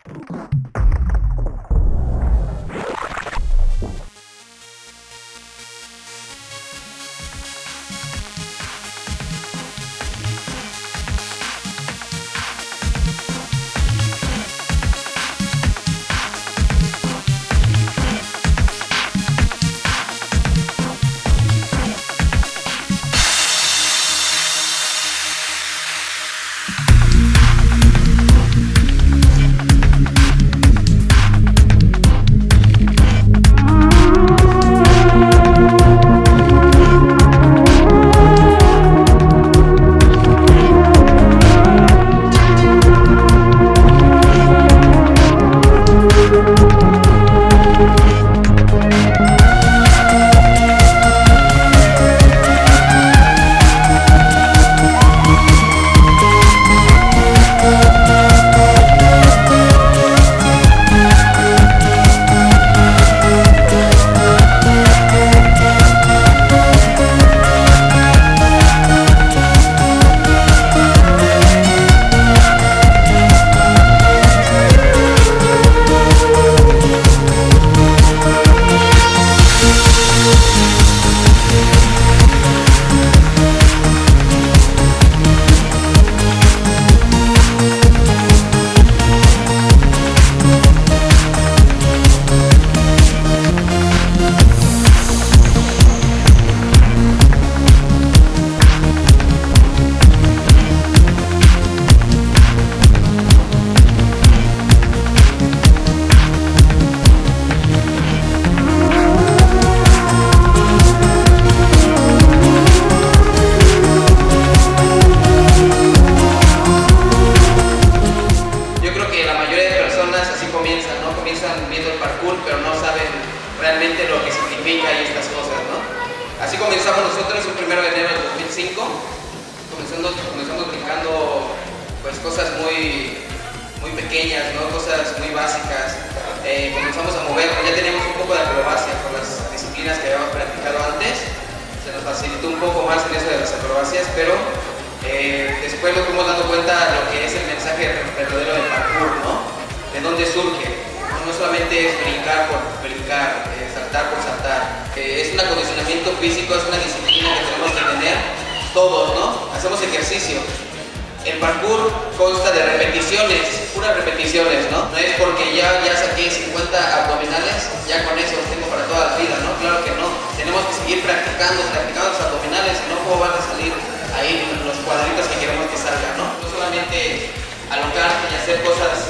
Pero no saben realmente lo que significa y estas cosas, ¿no? Así comenzamos nosotros un 1 de enero del 2005, comenzamos brincando pues cosas muy pequeñas, ¿no? Cosas muy básicas. Comenzamos a mover, ya teníamos un poco de acrobacia por las disciplinas que habíamos practicado antes, se nos facilitó un poco más en eso de las acrobacias, pero después nos fuimos dando cuenta de lo que es el mensaje verdadero del parkour, ¿no? De dónde surge. No solamente es brincar por brincar, saltar por saltar. Es un acondicionamiento físico, es una disciplina que tenemos que tener todos, ¿no? Hacemos ejercicio. El parkour consta de repeticiones, puras repeticiones, ¿no? No es porque ya saqué 50 abdominales, ya con eso los tengo para toda la vida, ¿no? Claro que no. Tenemos que seguir practicando los abdominales, si no, ¿cómo van a salir ahí los cuadritos que queremos que salgan, ¿no? No solamente alocarte y hacer cosas